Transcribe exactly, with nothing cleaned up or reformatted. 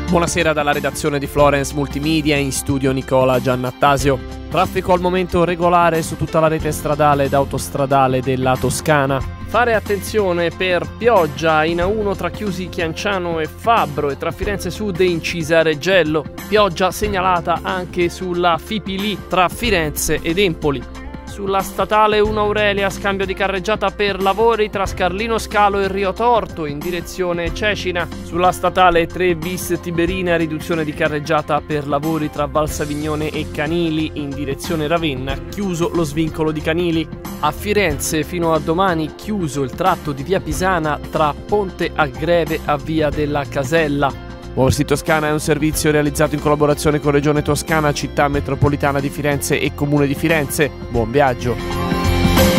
Buonasera dalla redazione di Florence Multimedia, in studio Nicola Giannattasio. Traffico al momento regolare su tutta la rete stradale ed autostradale della Toscana. Fare attenzione per pioggia in A uno tra Chiusi Chianciano e Fabbro e tra Firenze Sud e Incisa Reggello. Pioggia segnalata anche sulla Fipili tra Firenze ed Empoli. Sulla statale uno Aurelia, scambio di carreggiata per lavori tra Scarlino Scalo e Rio Torto in direzione Cecina. Sulla statale tre bis Tiberina, riduzione di carreggiata per lavori tra Valsavignone e Canili in direzione Ravenna, chiuso lo svincolo di Canili. A Firenze fino a domani chiuso il tratto di via Pisana tra Ponte a Greve a via della Casella. Borsi Toscana è un servizio realizzato in collaborazione con Regione Toscana, Città Metropolitana di Firenze e Comune di Firenze. Buon viaggio!